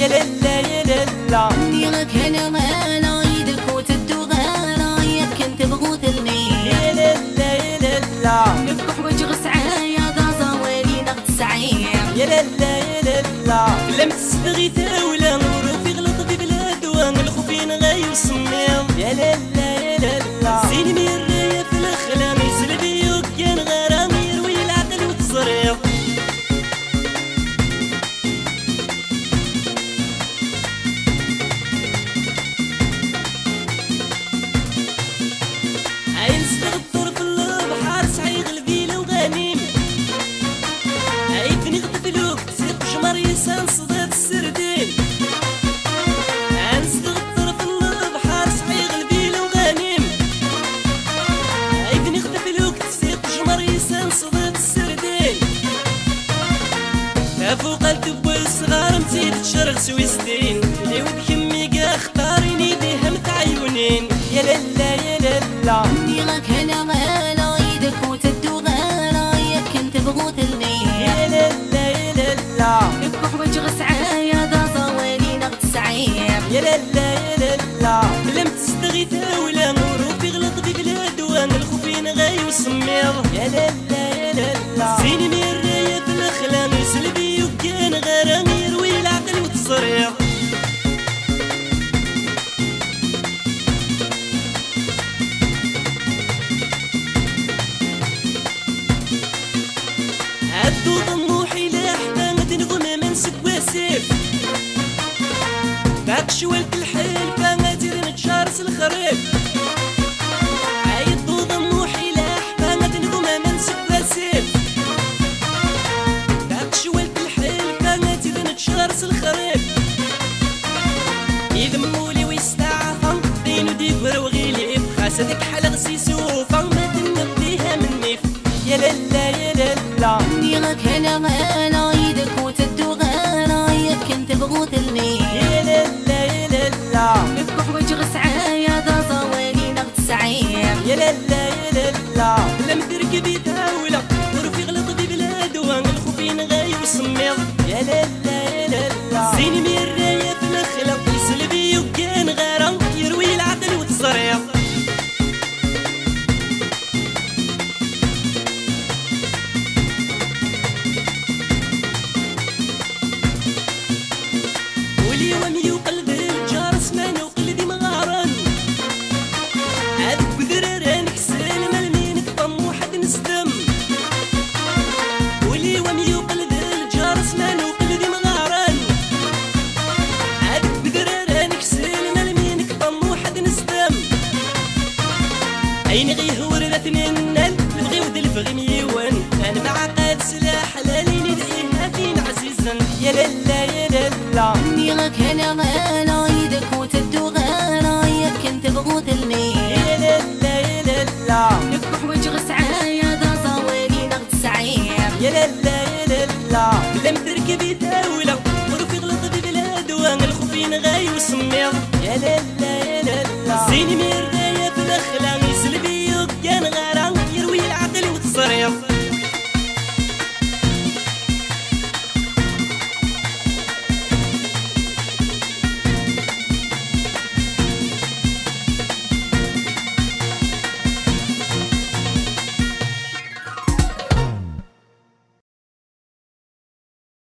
يا لالا يا لالا نيغك انا غالا يدك وتدو غالا ياك كنت بغوثلني يا لالا يا لالا نفكح وجه سعايا دا زوالي نغت سعير يا لالا يا لالا لم تستغي تاولا وروفي غلط في بلاد وان الخوفين غاي وصمير يا لالا يا لالا زين مير في الاخلام يسلبي وكان غرام يروي العقل وتصرير عين استغفر في البحر صعيغ الفيل وغنيم عيفني غتفلوك تسيق جمر يسان صدات السردين عين استغفر في البحر صعيغ الفيل وغنيم عيفني غتفلوك تسيق جمر يسان صدات السردين فوق الدب الصغار مزيد تشرغ سويستين لي وبكمي كاع اختاريني بهم عيونين يا لالا يا لالا نيغك انا غالا يدك وتدو غالا ياك كنت بغوثلني يا لالا يا لالا نفكح وجه سعايا دا زوالي نغت سعير يا لالا يا لالا لم تستغي تاولا وروفي غلط في بلاد وان الخوفين غاي وصمير يا لالا يا لالا زين مير في الاخلام يسلبي وكان غرام يروي العقل وتصرير عدو طموحي لاحبان تنغم من سكواسيف باك شوالت الحيل فانغادير نتشارس الخريف عيدو طموحي لاحبان تنغم من سكواسيف باك شوالت الحيل فانغادير نتشارس الخريف يذمولي ويستعفن دينو ديكور وغيليف خاصتك حلق سيسوفا ما تنبيها من نيف يا لالا يا لالا نيغك انا غالا يدك وتدو غالا ياك كنت بغوثلني يا لالا يا لالا نفكح وجه سعايا دا زوالي نغت سعير يا لالا يا لالا لم تركبي تاولا ظروفي غلط في بلاد وان الخوفين غاي وصمير يا لالا يا لالا زين مير في الاخلاق يسلبي وكان غرام يروي العقل وتصرير واليوم يقلب الجار سمانه وقلبي مغارن عاد بذراران كسال مالمينك طموحك نسدم واليوم يقلب الجار سمانه وقلبي مغارن عاد بذراران كسال مالمينك طموحك نسدم عيني غيهور ذاتنين نبغي ودل فغي ميوان انا معقد سلاح لالين دقيها فين عزيزا يا لالا يا لالا نيغك انا غالا يدك وتدو غالا ياك كنت بغوثلني يا لالا يا لالا نفكح وجه سعايا دا زوالي نغت سعير يا لالا يا لالا لم تركبي تاولا ظروفي غلط في بلاد وان الخوفين غاي وصمير يا لالا يا لالا زين مير